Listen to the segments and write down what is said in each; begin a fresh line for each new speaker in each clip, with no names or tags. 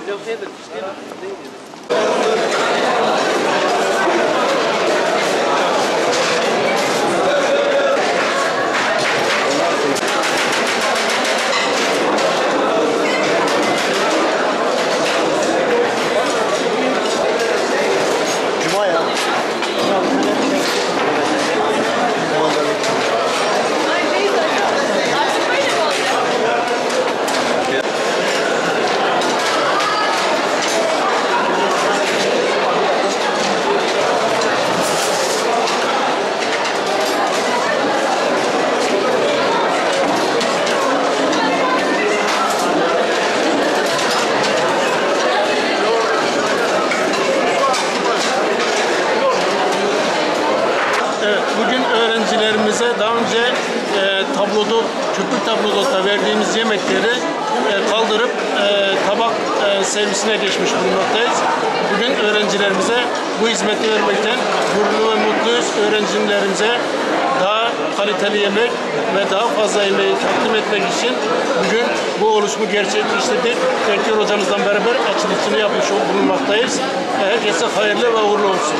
Bugün öğrencilerimize daha önce köprü tabloda verdiğimiz yemekleri kaldırıp tabak servisine geçmiş bulunmaktayız. Bugün öğrencilerimize bu hizmeti vermekten gururlu ve mutluyuz. Öğrencilerimize daha kaliteli yemek ve daha fazla yemeği takdim etmek için bugün bu oluşumu gerçekleştirdik. Bekir hocamızla beraber açılışını yapmış bulunmaktayız. Herkese hayırlı ve uğurlu olsun.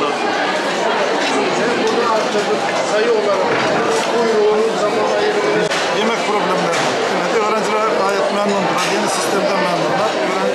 Bunu arttırdık sayı olarak. Bu yoğun zaman ayırımı.
Yemek problemleri. Evet, öğrenciler gayet memnunlar. Yeni sistemden memnunlar.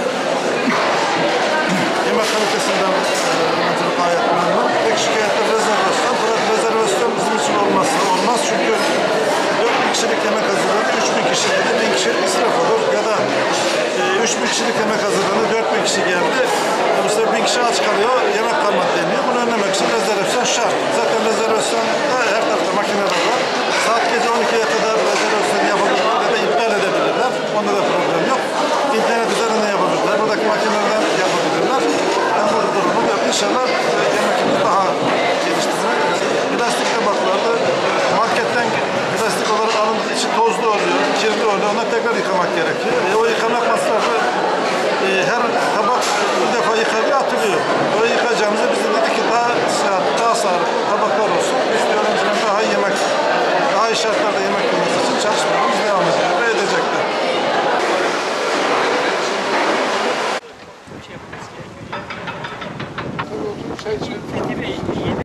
Yemek kalitesinden öğrenciler gayet memnun. Tek şikayetler rezervasyon. Fakat rezervasyon bizim için olmaz. Çünkü 4.000 kişilik yemek hazırlandı. 3.000 kişi dedi. 1.000 kişilik israf olur. Ya da 3.000 kişilik yemek hazırlandı. 4.000 kişi geldi. Bu sefer 1.000 kişi aç kalıyor. Yemek kalmadı deniyor. Bunu önlemek için rezervasyon şart. Zaten rezervasyonda her tarafta makineler var. Saat gece 12'ye kadar rezervasyon yapabilirler ya da iptal edebilirler. Onda da problem yok. İnternet üzerinden yapabilirler. Buradaki makinelerden yapabilirler. Ben bu durumu inşallah yemekimizi daha geliştirmek. Plastik tabaklarda marketten plastik olarak alındığı için tozlu oluyor, kirli oluyor. Onları tekrar yıkamak gerekiyor. O yıkamak masrafı her